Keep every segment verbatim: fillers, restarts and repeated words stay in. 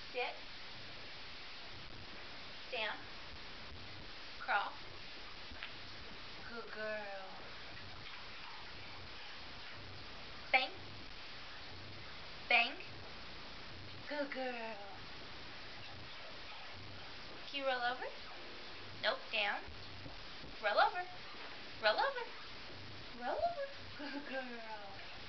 Sit. Down. Crawl. Good girl. Bang. Bang. Good girl. Can you roll over? Nope. Down. Roll over. Roll over. Roll over. Good girl.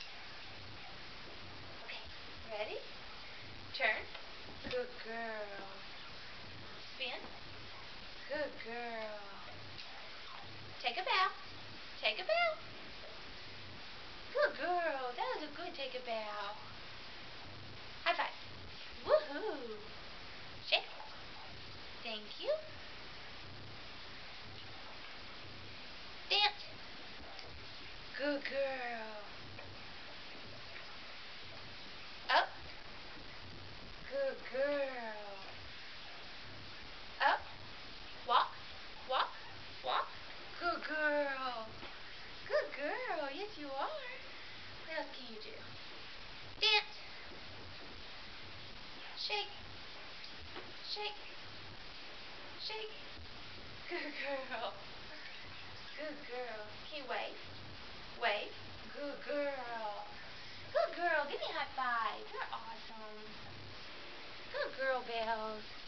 Okay. Ready? Turn. Good girl. Spin. Good girl. Take a bow. Take a bow. Good girl. That was a good take a bow. High five. Woohoo. Shake. Thank you. Dance. Good girl. Up. Good girl. Up. Walk. Walk. Walk. Good girl. Good girl. Yes, you are. What else can you do? Dance. Shake. Shake. Shake. Good girl. Good girl. Can you wave? Wave. Good girl. Good girl. Give me a high five. You're awesome. Good girl, Belle.